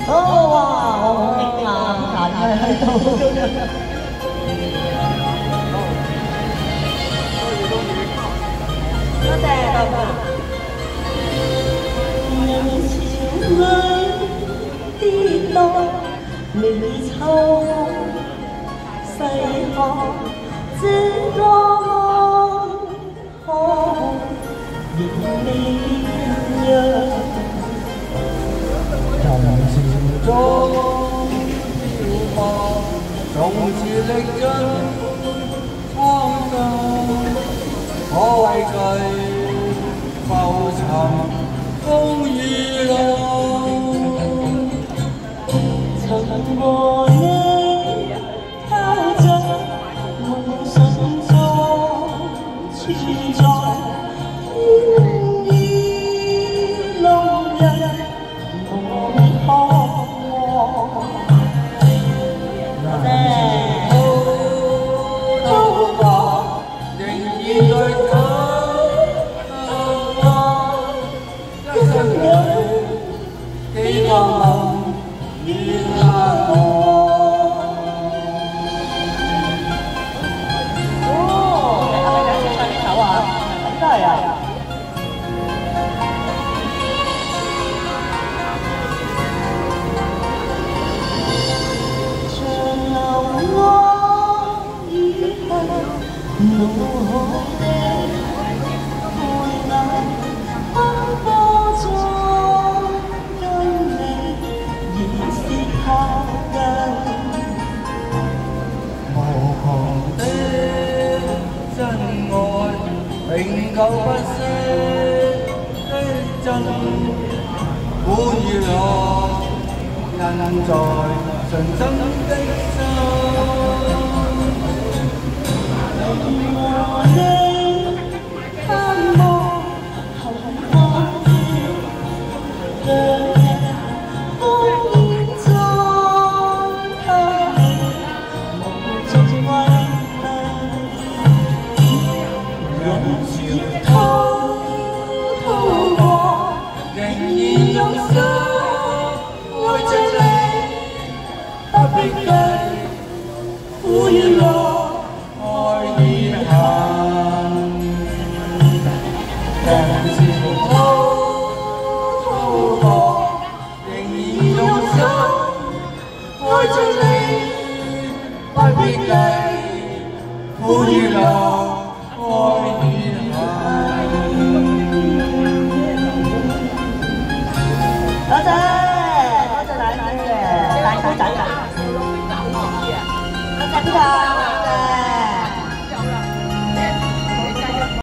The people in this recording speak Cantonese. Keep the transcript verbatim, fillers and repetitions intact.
哦哇，好勁啊！啲彈嘅喺度咁樣。多謝多謝。人潮裏跌落離愁，細看這個夢，可仍未讓。 人潮中飄泊，縱是歷盡滄桑，可畏懼浮沉風雨浪。 曾和你靠着夢想中存在。 腦海的灰暗奔波中，跟你仍是靠近。 無窮的真愛，永久不息的真，歡與樂，印在純真的心。 我你盼望後看見讓風煙中偷你無盡遺憾，人潮滔滔過，仍然用心愛着你，不必計苦與樂。 愛着你，不必計苦與樂，愛與恨。多謝，多謝大家嘅大哥仔啊！多謝邊個？多謝。